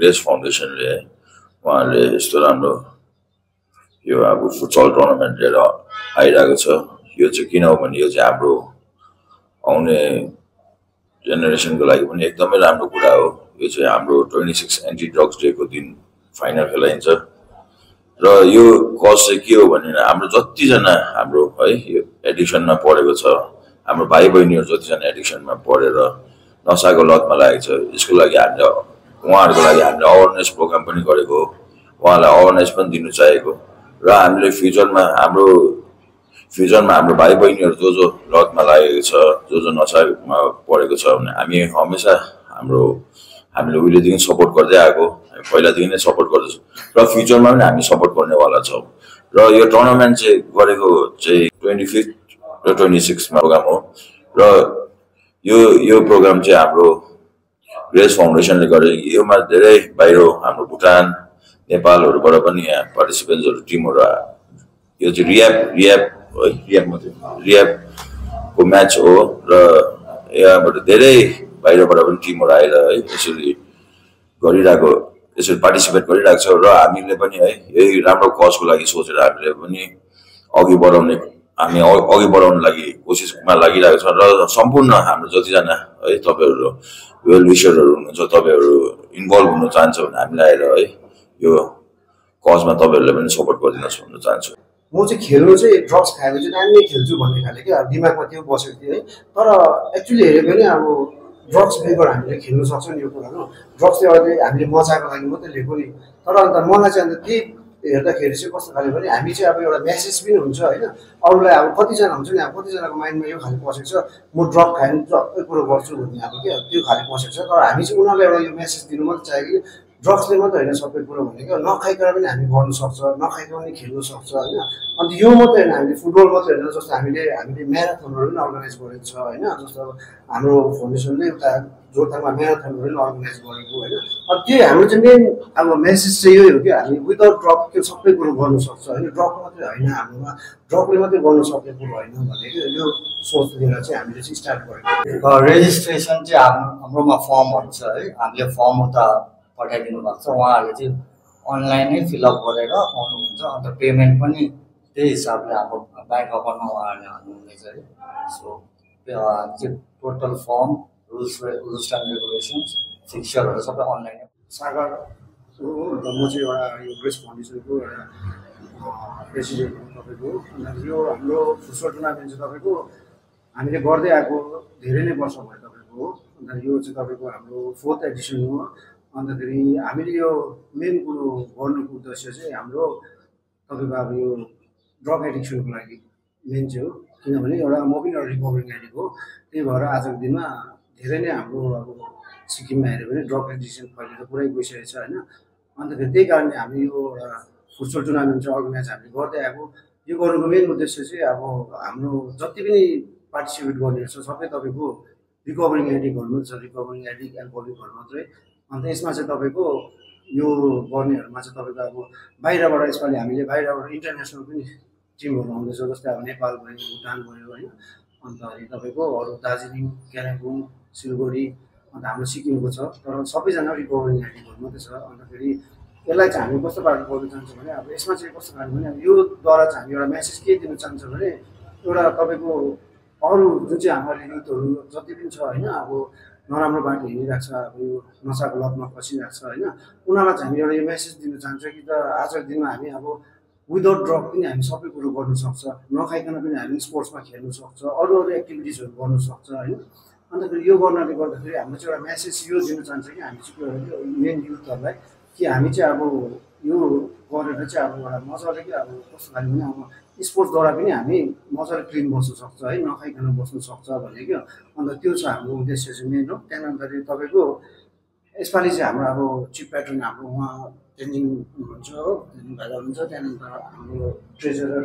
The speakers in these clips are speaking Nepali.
ग्रेस फाउन्डेसनले उहाँहरूले यस्तो राम्रो यो अब फुटबल टुर्नामेन्ट लिएर आइरहेको छ। यो चाहिँ किन हो भने यो चाहिँ हाम्रो आउने जेनेरेसनको लागि पनि एकदमै राम्रो कुरा हो। यो चाहिँ हाम्रो 26 एन्टी ड्रग्स डेको दिन फाइनल खेलाइन्छ र यो कज चाहिँ के हो भने हाम्रो जतिजना हाम्रो है यो एडिक्सनमा परेको छ, हाम्रो भाइ बहिनीहरू जतिजना एडिक्सनमा परेर नसाको लतमा लागेको छ, यसको लागि हामीले उहाँहरूको लागि हामीले अवेरनेस प्रोग्राम पनि गरेको हो। उहाँलाई अवेरनेस पनि दिनु चाहेको र हामीले फ्युचरमा हाम्रो भाइ बहिनीहरू जो लतमा लागेको छ, जो नसामा परेको छ भने हामी हमेसा हामीले उहिलेदेखि सपोर्ट गर्दै आएको, हामी पहिलादेखि नै सपोर्ट गर्दैछौँ र फ्युचरमा पनि हामी सपोर्ट गर्नेवाला छौँ। र यो टुर्नामेन्ट चाहिँ गरेको चाहिँ 25 र 26 प्रोग्राम हो र यो प्रोग्राम चाहिँ हाम्रो ग्रेस फाउन्डेसनले गरेको। योमा धेरै बाहिर हाम्रो भुटान नेपालहरूबाट पनि यहाँ पार्टिसिपेन्ट्सहरू टिमहरू यो चाहिँ रिह्याबको म्याच हो र यहाँबाट धेरै बाहिरबाट पनि टिमहरू आएर है यसरी गरिरहेको, यसरी पार्टिसिपेट गरिरहेको छ र हामीले पनि है यही राम्रो कजको लागि सोचेर हामीले पनि अघि बढाउनु लागि कोसिसमा लागिरहेको छ र सम्पूर्ण हाम्रो जतिजना है तपाईँहरू वेल विशरहरू हुनुहुन्छ, तपाईँहरू इन्भल्भ हुन चाहन्छ भने हामीलाई आएर है यो कजमा तपाईँहरूले पनि सपोर्ट गरिदिनुहोस् भन्न चाहन्छु। म चाहिँ खेल्नु चाहिँ ड्रग्स खाएको चाहिँ दामी खेल्छु भन्ने खाले क्या दिमागमा त्यो बसेको थियो है। तर एक्चुअली हेऱ्यो भने अब ड्रग्स बेगर हामीले खेल्नु सक्छौँ नि यो कुरा हो। ड्रग्स चाहिँ अहिले हामीले मजाको लागि मात्रै लिएको नि। तर अन्त मलाई चाहिँ अन्त त्यही हेर्दाखेरि चाहिँ कस्तो खाले भने हामी चाहिँ अब एउटा मेसेज पनि हुन्छ होइन, अरूलाई अब कतिजना हुन्छ नि, अब कतिजनाको माइन्डमा यो खाले पसेको छ म ड्रग खायो भने सबै कुरो गर्छु भन्ने अब क्या त्यो खाले पसेको छ। तर हामी चाहिँ उनीहरूलाई एउटा यो मेसेज दिनु मात्रै चाहेको कि ड्रग्सले मात्रै होइन सबै कुरो भनेको, नखाइकन पनि हामी गर्नु सक्छ, नखाइकन पनि खेल्नु सक्छ होइन। अन्त यो मात्रै होइन, हामीले फुटबल मात्रै होइन, जस्तो हामीले म्याराथनहरू पनि अर्गनाइज गरेको छ होइन। जस्तो हाम्रो फाउन्डेसनले एउटा जोरथाङमा म्याराथनहरू पनि अर्गनाइज गरेको होइन। अब त्यही हाम्रो चाहिँ मेन अब मेसेज चाहिँ यही हो कि हामी विदाउट ड्रग त्यो सबै कुरो गर्नु सक्छ होइन। ड्रग मात्रै होइन, हाम्रोमा ड्रगले मात्रै गर्नु सक्ने कुरो होइन भनेको यो सोच लिएर चाहिँ हामीले चाहिँ स्टार्ट गरेको। रेजिस्ट्रेसन चाहिँ हाम्रोमा फर्महरू छ है, हामीले फर्म उता पठाइदिनु भएको छ, उहाँहरूले चाहिँ अनलाइन नै फिलअप गरेर आउनुहुन्छ। अन्त पेमेन्ट पनि त्यही हिसाबले हाम्रो ब्याङ्क अकाउन्टमा उहाँहरूले हाल्नुहुनेछ है। सो चाहिँ total form rules and regulations फिक्चरहरू सबै अनलाइन सागर हो। अन्त म चाहिँ एउटा यो ग्रेस फाउन्डेसनको एउटा प्रेसिडेन्ट हो तपाईँको। अन्त यो हाम्रो फुटबल टुर्नामेन्ट चाहिँ तपाईँको हामीले गर्दै आएको धेरै नै वर्ष भयो तपाईँको हो। अन्त यो चाहिँ तपाईँको हाम्रो 4th एडिसन हो। अन्तखेरि हामीले यो मेन कुरो गर्नुको उद्देश्य चाहिँ हाम्रो तपाईँको अब यो ड्रग एडिक्सनको लागि मेन चाहिँ हो। किनभने एउटा म पनि एउटा रिकभरिङ एडिक्ट हो। त्यही भएर आजको दिनमा धेरै नै हाम्रो अब सिक्किममा हेऱ्यो भने ड्रग एडिक्सन फैलिएर पुरै गइसकेको छ होइन। अन्तखेरि त्यही कारणले हामी यो एउटा फुटबल टुर्नामेन्ट चाहिँ अर्गनाइज हामीले गर्दै आएको। यो गर्नुको मेन उद्देश्य चाहिँ अब हाम्रो जति पनि पार्टिसिपेट गर्नेहरू छ सबै तपाईँको रिकभरिङ एडिक्टहरू मात्रै छ, रिकभरिङ एडिक्ट एल्कोहलिकहरू मात्रै। अन्त यसमा चाहिँ तपाईँको यो गर्नेहरूमा चाहिँ तपाईँको अब बाहिरबाट यसपालि हामीले बाहिरबाट इन्टरनेसनल पनि टिमहरू आउँदैछ, जस्तै अब नेपाल भयो, भुटान भयो होइन। अन्त तपाईँको अरू दार्जिलिङ, कालिम्पोङ, सिलगढी, अन्त हाम्रो सिक्किमको छ। तर सबैजना रिकभरिङ एडिक्टहरू मात्रै छ। अन्तखेरि यसलाई चाहिँ हामी कस्तो पाराले गर्नु चाहन्छौँ भने अब यसमा चाहिँ कस्तो खाले भने अब योद्वारा चाहिँ हामी एउटा मेसेज के दिनु चाहन्छौँ भने एउटा तपाईँको अरू जुन चाहिँ हाम्रो युथहरू जति पनि छ होइन, अब नराम्रो बाटो हिँडिरहेको छ, अब यो नसाको लतमा फसिरहेको छ होइन, उनीहरूलाई चाहिँ हामी एउटा यो मेसेज दिन चाहन्छौँ कि त आजको दिनमा हामी अब विदाउट ड्रग पनि हामी सबै कुरो गर्नु सक्छ, नखाइकन पनि हामी स्पोर्ट्समा खेल्नु सक्छ, अरू एक्टिभिटिजहरू गर्नु सक्छ होइन। अन्तखेरि यो गर्नाले गर्दाखेरि हाम्रो चाहिँ एउटा मेसेज यो दिन चाहन्छ कि हामी चाहिँ मेन युथहरूलाई कि हामी चाहिँ अब यो गरेर चाहिँ अब एउटा मजाले कि अब कस्तो खाले भने अब स्पोर्ट्सद्वारा पनि हामी मजाले क्लिन बस्नु सक्छ है, नखाइकन बस्नु सक्छ भन्ने क्या। अन्त त्यो छ हाम्रो उद्देश्य चाहिँ मेन हो। त्यहाँदेखि तपाईँको यसपालि चाहिँ हाम्रो अब चिफ प्याट्रन हाम्रो उहाँ तेन्जिङ हुनुहुन्छ हो, तेन्जिङ भाइ हुनुहुन्छ। त्यहाँदेखि हाम्रो ट्रेजरर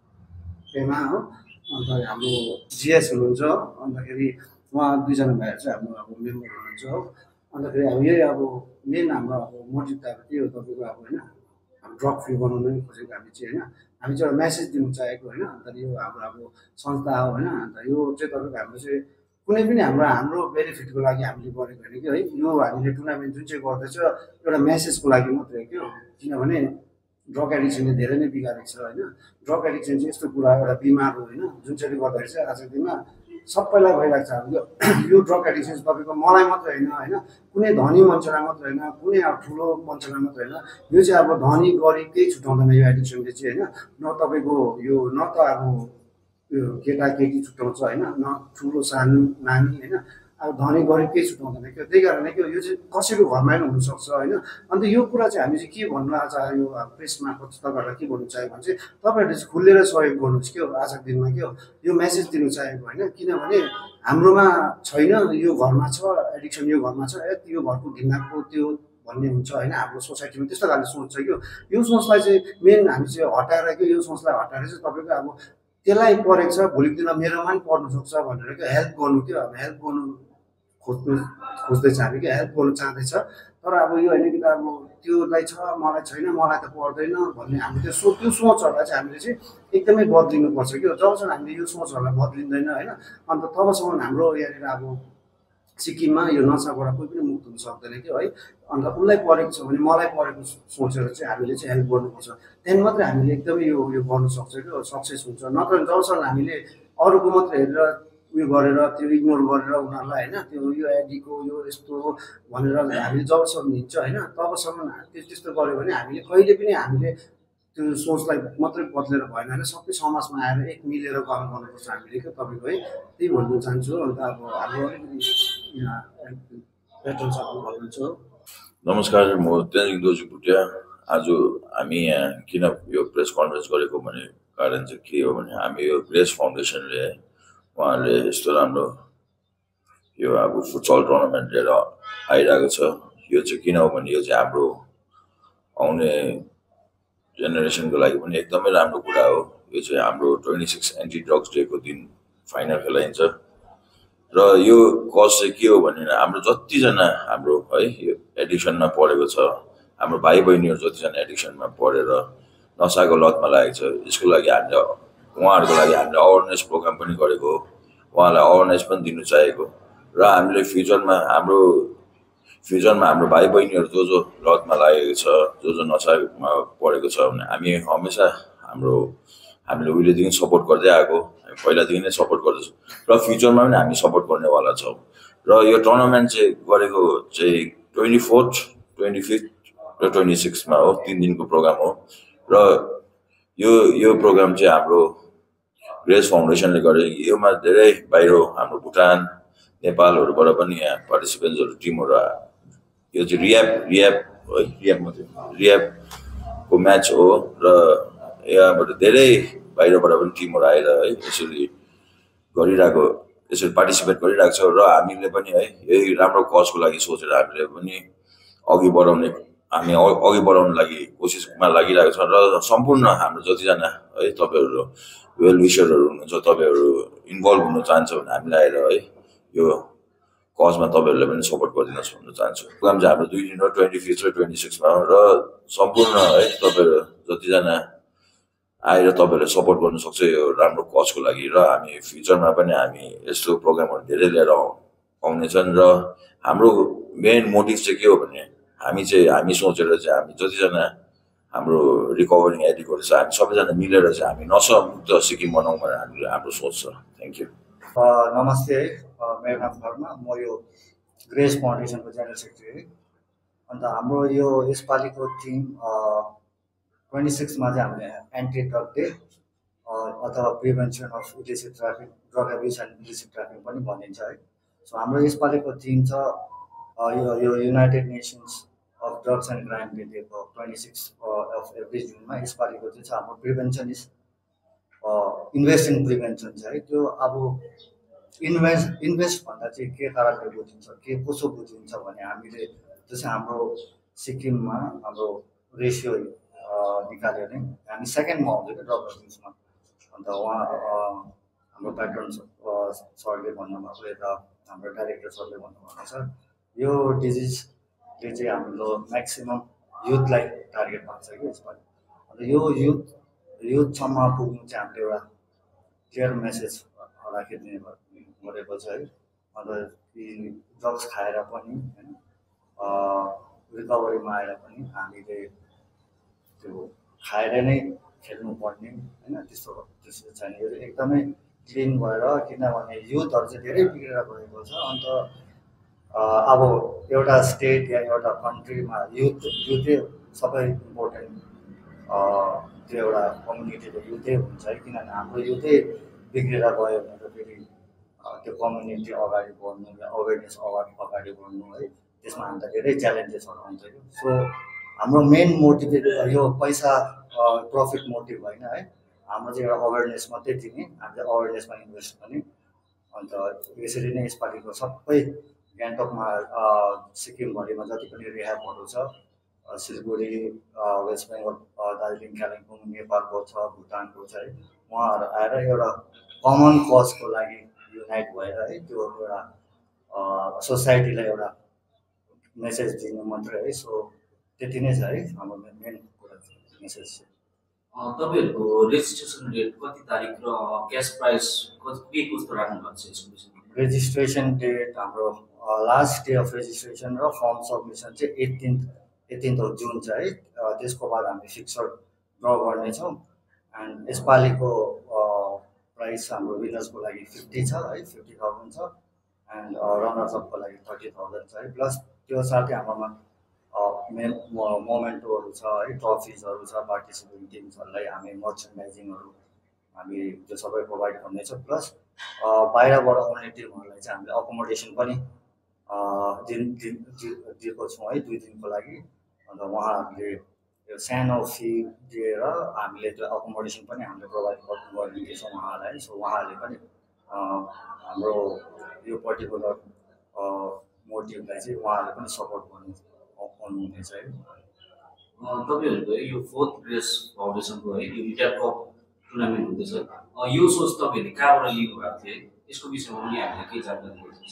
पेमा हो, अन्त हाम्रो जिएस हुनुहुन्छ। अन्तखेरि उहाँ दुईजना भाइहरू चाहिँ हाम्रो अब मेम्बर हुनुहुन्छ हो। अन्तखेरि अब यही अब मेन हाम्रो अब मोटिभ त अब त्यही हो तपाईँको अब होइन, अब ड्रग फ्री बनाउनु नै खोजेको हामी चाहिँ होइन। हामी चाहिँ एउटा मेसेज दिनु चाहेको होइन। अन्त यो हाम्रो अब संस्था हो होइन। अन्त यो चाहिँ तपाईँको हाम्रो चाहिँ कुनै पनि हाम्रो बेनिफिटको लागि हामीले गरेको होइन कि है। यो हामीले टुर्नामेन्ट जुन चाहिँ गर्दैछ एउटा मेसेजको लागि मात्रै हो कि किनभने ड्रग एडिक्सनले धेरै नै बिगारेको छ होइन। ड्रग एडिक्सन चाहिँ यस्तो कुरा एउटा बिमार हो होइन, जुन चाहिँ गर्दाखेरि चाहिँ आजको दिनमा सबैलाई भइरहेको छ। यो ड्रग एडिक्सन तपाईँको मलाई मात्रै होइन होइन, कुनै धनी मान्छेलाई मात्रै होइन, कुनै अब ठुलो मान्छेलाई मात्रै होइन, यो चाहिँ अब धनी गरिब केही छुट्याउँदैन यो एडिक्सनले चाहिँ होइन। न तपाईँको यो न त अब यो केटाकेटी छुट्याउँछ होइन, न ठुलो सानो नानी होइन, अब धनी गरिब केही छुट्याउँदैन क्या। त्यही कारणले के यो चाहिँ कसैको घरमा पनि हुनसक्छ होइन। अन्त यो कुरा चाहिँ हामी चाहिँ के भन्नु आज यो प्रेस मार्फत तपाईँहरूलाई के भन्नु चाह्यो भने चाहिँ तपाईँहरूले चाहिँ खुलेर सहयोग गर्नुहोस् क्या आजको दिनमा क्या यो मेसेज दिनु चाहेको होइन। किनभने हाम्रोमा छैन, यो घरमा छ एडिक्सन, यो घरमा छ यो घरको घिनाको त्यो भन्ने हुन्छ होइन। हाम्रो सोसाइटीमा त्यस्तो खालको सोच छ क्या। यो सोचलाई चाहिँ मेन हामी चाहिँ हटाएर क्या, यो सोचलाई हटाएर चाहिँ तपाईँको अब त्यसलाई परेको छ भोलिको दिनमा मेरोमा पनि पर्नु सक्छ भनेर क्या हेल्प गर्नु क्या। अब हेल्प गर्नु खोज्दैछ हामी क्या, हेल्प गर्नु चाहँदैछ। तर अब यो होइन कि त अब त्योलाई छ मलाई छैन, मलाई त पर्दैन भन्ने हाम्रो त्यो सोचहरूलाई चाहिँ हामीले चाहिँ एकदमै बदलिनुपर्छ क्या। जबसम्म हामीले यो सोचहरूलाई बदलिँदैन होइन, अन्त तबसम्म हाम्रो यहाँनिर अब सिक्किममा यो नसाबाट कोही पनि मुक्त हुन सक्दैन क्या है। अन्त उसलाई परेको छ भने मलाई परेको सोचेर चाहिँ हामीले चाहिँ हेल्प गर्नुपर्छ, त्यहाँदेखि मात्रै हामीले एकदमै यो गर्नु सक्छ क्या, सक्सेस हुन्छ। नत्र जबसम्म हामीले अरूको मात्रै हेरेर उयो गरेर त्यो इग्नोर गरेर उनीहरूलाई होइन त्यो यो एडीको यो यस्तो भनेर हामीले जबसम्म हिँड्छ होइन, तबसम्म त्यस्तो गऱ्यो भने हामीले कहिले पनि हामीले त्यो सोचलाई मात्रै बदलेर भएन होइन, सबै समाजमा आएर एक मिलेर काम गर्नुपर्छ हामीले क्या तपाईँको है। त्यही भन्न चाहन्छु। अन्त अब हाम्रो अलिकति यहाँ पेट्रोल सपमा भन्नुहुन्छ। नमस्कार, म तेन्जिङ दोर्जी भुटिया। आज हामी यहाँ किन यो प्रेस कन्फरेन्स गरेको भने कारण चाहिँ के हो भने हामी यो ग्रेस फाउन्डेसनले उहाँहरूले यस्तो राम्रो यो अब फुटसल टुर्नामेन्ट लिएर आइरहेको छ। यो चाहिँ किन हो भने यो चाहिँ हाम्रो आउने जेनेरेसनको लागि पनि एकदमै राम्रो कुरा हो। यो चाहिँ हाम्रो 26 एन्टी ड्रग्स डेको दिन फाइनल खेलाइन्छ र यो कज चाहिँ के हो भने हाम्रो जतिजना हाम्रो है यो एडिक्सनमा परेको छ, हाम्रो भाइ बहिनीहरू जतिजना एडिक्सनमा परेर नसाको लतमा लागेको छ, यसको लागि हामीले उहाँहरूको लागि हामीले अवेरनेस प्रोग्राम पनि गरेको हो। उहाँलाई अवेरनेस पनि दिनु चाहेको र हामीले फ्युचरमा हाम्रो भाइ बहिनीहरू जो लतमा लागेको छ, जो नसामा परेको छ भने हामी हमेसा हामीले उहिलेदेखि सपोर्ट गर्दै आएको, हामी पहिलादेखि नै सपोर्ट गर्दैछौँ र फ्युचरमा पनि हामी सपोर्ट गर्नेवाला छौँ। र यो टुर्नामेन्ट चाहिँ गरेको चाहिँ 24th, 25th र 26मा हो, 3 दिनको प्रोग्राम हो। र यो प्रोग्राम चाहिँ हाम्रो ग्रेस फाउन्डेसनले गरे। योमा धेरै बाहिर हाम्रो भुटान नेपालहरूबाट पनि यहाँ पार्टिसिपेन्ट्सहरू टिमहरू यो चाहिँ रिह्याबको म्याच हो र यहाँबाट धेरै बाहिरबाट पनि टिमहरू आएर है यसरी गरिरहेको, यसरी पार्टिसिपेट गरिरहेको छ। र हामीले पनि है यही राम्रो कजको लागि सोचेर हामीले पनि अघि बढाउनु लागि कोसिसमा लागिरहेको छ। र सम्पूर्ण हाम्रो जतिजना है तपाईँहरू वेल विसरहरू हुनुहुन्छ, तपाईँहरू इन्भल्भ हुन चाहन्छ भने हामीलाई आएर है यो कजमा तपाईँहरूले पनि सपोर्ट गरिदिनुहोस् भन्न चाहन्छु। प्रोग्राम चाहिँ हाम्रो 2 दिन हो, 25 र 26मा हो। र सम्पूर्ण है तपाईँहरू जतिजना आएर तपाईँहरूले सपोर्ट गर्नु सक्छ यो राम्रो कजको लागि। र हामी फ्युचरमा पनि हामी यस्तो प्रोग्रामहरू धेरै लिएर आउनेछन्। र हाम्रो मेन मोटिभ चाहिँ के हो भने हामी सोचेर चाहिँ हामी जतिजना हाम्रो रिकभरिङ एडिक्टहरू छ हामी सबैजना मिलेर चाहिँ हामी नशामुक्त सिक्किम बनाउँ भनेर हाम्रो सोच छ। Thank you. नमस्ते है, मेरो नाम धर्म, म यो ग्रेस फाउन्डेसनको जेनरल सेक्रेटरी है। अन्त हाम्रो यो यसपालिको थिम 26मा चाहिँ हामीले एन्टी ड्रग डे अथवा prevention of illicit traffic, drug abuse and illicit traffic पनि भनिन्छ है। सो हाम्रो यसपालिको थिम छ यो United Nations of drugs and crime day दिएको 26 अफ एभ्री जुनमा। यसपालिको चाहिँ छ हाम्रो prevention is invest in prevention छ है। त्यो अब इन्भेस्ट भन्दा चाहिँ के कारणले बुझिन्छ, के कसो बुझिन्छ भने हामीले जस्तै हाम्रो सिक्किममा हाम्रो रेसियो निकाल्यो भने हामी सेकेन्डमा आउँछ क्या ड्रग एब्युजमा। अन्त हाम्रो प्याटर्न सरले भन्नुभएको, यता हाम्रो डाइरेक्टर सरले भन्नुभएको छ यो डिजिजले चाहिँ हाम्रो म्याक्सिमम् युथलाई टार्गेट भएको छ कि यसपालि। अन्त यो युथसम्म पुग्नु चाहिँ हामीले एउटा क्लियर मेसेज राखिदिने गरेको छ है। अन्त ती ड्रग्स खाएर पनि होइन रिकभरीमा आएर पनि हामीले त्यो खाएर नै खेल्नुपर्ने होइन त्यस्तो त्यस्तो छैन। यो चाहिँ एकदमै क्लिन भएर, किनभने युथहरू चाहिँ धेरै बिग्रेर गएको छ। अन्त अब एउटा स्टेट या एउटा कन्ट्रीमा युथै सबै इम्पोर्टेन्ट, त्यो एउटा कम्युनिटीको युथै हुन्छ है। किनभने हाम्रो युथै बिग्रेर गयो भने त फेरि त्यो कम्युनिटी अगाडि बढ्नु या अवेरनेस अगाडि बढ्नु है, त्यसमा हामीलाई धेरै च्यालेन्जेसहरू आउँछ। सो हाम्रो मेन मोटिभ यो पैसा प्रफिट मोटिभ होइन है, हाम्रो चाहिँ एउटा अवेरनेस मात्रै दिने, हामीले अवेरनेसमा इन्भेस्ट गर्ने। अन्त यसरी नै यसपालिको सबै गान्तोकमा सिक्किमभरिमा जति पनि रिह्याबहरू छ, सिलगढी, वेस्ट बेङ्गल, दार्जिलिङ, कालिम्पोङ, नेपालको छ, भुटानको छ है, उहाँहरू आएर एउटा कमन कजको लागि युनाइट भएर है त्यो एउटा सोसाइटीलाई एउटा मेसेज दिनु मात्रै है। सो त्यति नै छ है हाम्रो मेन कुरा मेसेज चाहिँ। तपाईँहरूको रेजिस्ट्रेसन डेट कति तारिक र क्यास प्राइस के कस्तो राख्नु भएको छ यसको विषयमा? रेजिस्ट्रेसन डेट हाम्रो लास्ट डे अफ रेजिस्ट्रेसन र फर्म सबमिसन चाहिँ 18th of June छ है। त्यसको बाद हामी फिक्सर ड्र गर्नेछौँ। एन्ड यसपालिको प्राइस हाम्रो विनर्सको लागि 50 छ है, 50,000 छ। एन्ड रनर्सअपको लागि 30,000 छ है। प्लस त्यो साथै हाम्रोमा मोमेन्टोहरू छ है, ट्रफिजहरू छ। पार्टिसिपेन्ट टिम्सहरूलाई हामी मर्चेन्डाइजिङहरू हामी त्यो सबै प्रोभाइड गर्नेछौँ। प्लस बाहिरबाट आउने टिमहरूलाई चाहिँ हामीले अकोमोडेसन पनि दिएको छौँ है 2 दिनको लागि। अन्त उहाँहरूले त्यो सानो फी दिएर हामीले त्यो अकोमोडेसन पनि हामीले प्रोभाइड गरिदिन्छौँ उहाँहरूलाई। सो उहाँहरूले पनि हाम्रो यो पर्टिकुलर मोटिभलाई चाहिँ उहाँहरूले पनि सपोर्ट गर्नुहुनेछ है। तपाईँहरूको यो 4th रेस फाउन्डेसनको है यो इन्टर कप टुर्नामेन्ट हुँदैछ, यो सोच तपाईँहरूले कहाँबाट लिनु भएको थियो, यसको विषयमा पनि हामीले केही जानकारी दिनुहुन्छ?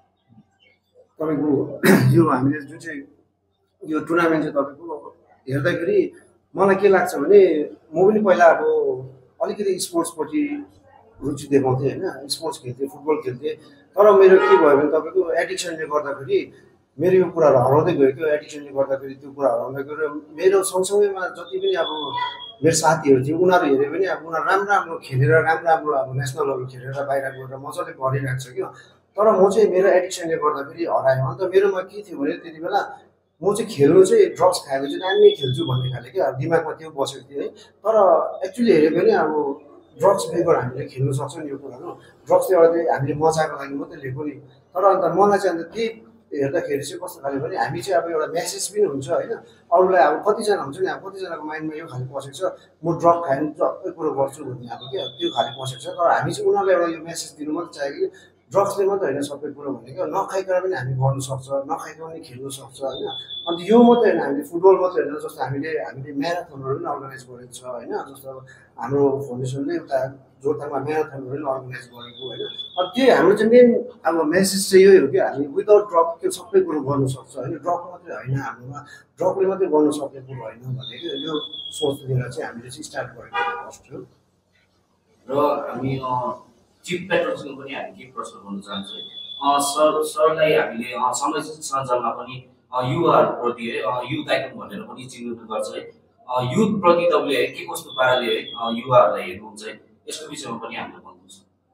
तपाईँको यो हामीले जुन चाहिँ यो टुर्नामेन्ट चाहिँ तपाईँको हेर्दाखेरि मलाई के लाग्छ भने म पनि पहिला अब अलिकति स्पोर्ट्सपट्टि रुचि देखाउँथेँ होइन, स्पोर्ट्स खेल्थेँ, फुटबल खेल्थेँ। तर मेरो के भयो भने तपाईँको एडिक्सनले गर्दाखेरि मेरो यो कुराहरू हराउँदै गयो। त्यो एडिक्सनले गर्दाखेरि त्यो कुरा हराउँदै गयो। मेरो सँगसँगैमा जति पनि अब मेरो साथीहरू थियो उनीहरू हेऱ्यो भने अब उनीहरू राम्रो खेलेर राम्रो अब नेसनलहरू खेलेर बाहिर गएर मजाले गरिरहेको छ क्या। तर म चाहिँ मेरो एडिक्सनले गर्दाखेरि हरायो। अन्त मेरोमा के थियो भने त्यति बेला म चाहिँ खेल्नु चाहिँ ड्रग्स खाएको चाहिँ दामी खेल्छु भन्ने खाले क्या दिमागमा त्यो बसेको थियो है। तर एक्चुअली हेऱ्यो भने अब ड्रग्स बेगर हामीले खेल्नु सक्छौँ नि यो कुराहरू। ड्रग्स चाहिँ अहिले हामीले मजाको लागि मात्रै लिएको नि। तर अन्त मलाई चाहिँ अन्त त्यही हेर्दाखेरि चाहिँ कस्तो खाले भने हामी चाहिँ अब एउटा मेसेज पनि हुन्छ होइन अरूलाई। अब कतिजना हुन्छ नि, अब कतिजनाको माइन्डमा यो खाले पसेको छ म ड्रग खायो भने सबै कुरो गर्छु भन्ने अब क्या त्यो खाले पसेको छ। तर हामी चाहिँ उनीहरूलाई एउटा यो मेसेज दिनु मात्रै चाहियो कि ड्रग्सले मात्रै होइन सबै कुरो भनेको, नखाइकन पनि हामी गर्नु सक्छ, नखाइकन पनि खेल्नु सक्छ होइन। अन्त यो मात्रै होइन, हामीले फुटबल मात्रै होइन, जस्तो हामीले म्याराथनहरू पनि अर्गनाइज गरेको छ होइन। जस्तो हाम्रो फाउन्डेसनले उता जोरथाङमा म्याराथनहरू पनि अर्गनाइज गरेको होइन। अब त्यही हाम्रो चाहिँ मेन अब मेसेज चाहिँ यही हो कि हामी विदाउट ड्रग त्यो सबै कुरो गर्नु सक्छ होइन। ड्रग मात्रै होइन हाम्रोमा, ड्रगले मात्रै गर्नु सक्ने कुरो होइन भनेको यो सोच लिएर चाहिँ हामीले चाहिँ स्टार्ट गरेको फर्स्ट हो। र हामी चिफ पेट्रोलसँग पनि हामी के प्रश्न गर्न चाहन्छौँ सरलाई हामीले समय सञ्जालमा पनि युवाहरूप्रति है युथ आइकन भनेर पनि चिन्नु गर्छ है। युथप्रति तपाईँले के कस्तो पाराले है युवाहरूलाई हेर्नुहुन्छ है, यसको विषयमा पनि हामीले भन्नुहुन्छ?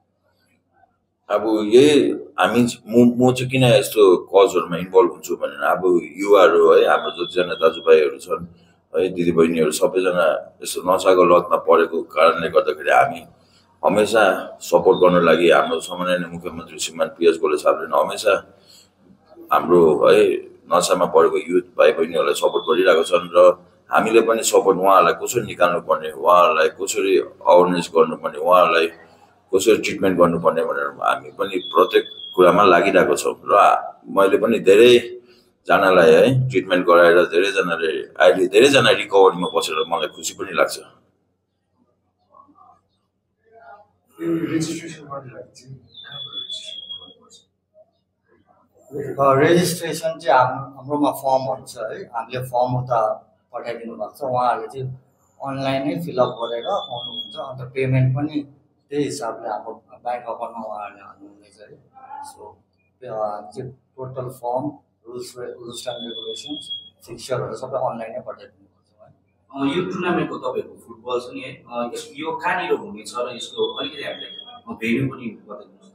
अब यही हामी म चाहिँ किन यस्तो कजहरूमा इन्भल्भ हुन्छु भनेर अब युवाहरू है हाम्रो जतिजना दाजुभाइहरू छन् है दिदीबहिनीहरू सबैजना यस्तो नसाको लतमा परेको कारणले गर्दाखेरि हामी हमेसा सपोर्ट गर्नु लागि हाम्रो सम्माननीय मुख्यमन्त्री श्रीमान PS गोले साहबले हमेसा हाम्रो है नसामा परेको युथ भाइ बहिनीहरूलाई सपोर्ट गरिरहेको छन्। र हामीले पनि सपोर्ट उहाँहरूलाई कसरी निकाल्नुपर्ने, उहाँहरूलाई कसरी अवेरनेस गर्नुपर्ने, उहाँहरूलाई कसरी ट्रिटमेन्ट गर्नुपर्ने भनेर हामी पनि प्रत्येक कुरामा लागिरहेको छौँ। र मैले पनि धेरैजनालाई है ट्रिटमेन्ट गराएर धेरैजनाले अहिले धेरैजना रिकभरीमा बसेर मलाई खुसी पनि लाग्छ। रेजिस्ट्रेसन चाहिँ हाम्रोमा फर्महरू छ है, हामीले फर्म उता पठाइदिनु भएको छ। उहाँहरूले चाहिँ अनलाइनै फिलअप गरेर आउनुहुन्छ। अन्त पेमेन्ट पनि त्यही हिसाबले हाम्रो ब्याङ्क अकाउन्टमा उहाँहरूले हाल्नुहुनेछ है। सो चाहिँ total form rules and regulations फिक्चरहरू सबै अनलाइनै पठाइदिनु पर्छ है। यो टुर्नामेन्टको तपाईँको फुटबल छ नि है यो कहाँनिर हुनेछ र यसको अलिकति हामीलाई भेन्यू पनि बताइदिनुहोस्।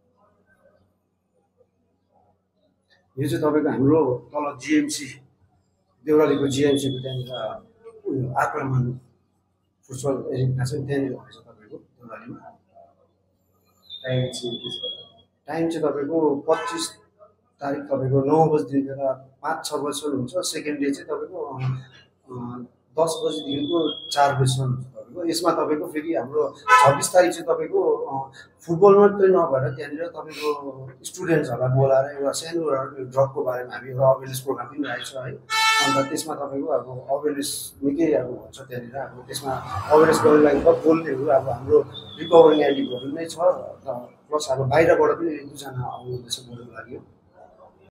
यो चाहिँ तपाईँको हाम्रो तल जिएमसी देउरालीको जिएमसीको त्यहाँनिर उयो आक्रमण फुटबल एरिना चाहिँ त्यहाँनिर हुनेछ तपाईँको देउरालीमा। टाइम चाहिँ तपाईँको 25 तारिक तपाईँको 9 बजीदेखि 5-6 बजीसम्म हुन्छ। सेकेन्ड डे चाहिँ तपाईँको 10 बजीदेखिको 4 बजीसम्म हुन्छ तपाईँको। यसमा तपाईँको फेरि हाम्रो 26 तारिक चाहिँ तपाईँको फुटबल मात्रै नभएर त्यहाँनिर तपाईँको स्टुडेन्ट्सहरूलाई बोलाएर एउटा सानो ड्रगको बारेमा हामी एउटा अवेरनेस प्रोग्राम पनि राखेको छ है। अन्त त्यसमा तपाईँको अब अवेरनेस निकै अब हुन्छ त्यहाँनिर। अब त्यसमा अवेरनेस गर्नको लागि बोल्नेहरू अब हाम्रो रिकभरिङ एडिक्टहरू नै छ प्लस अब बाहिरबाट पनि 1-2 जना आउनुहुँदैछ बोल्नुको लागि।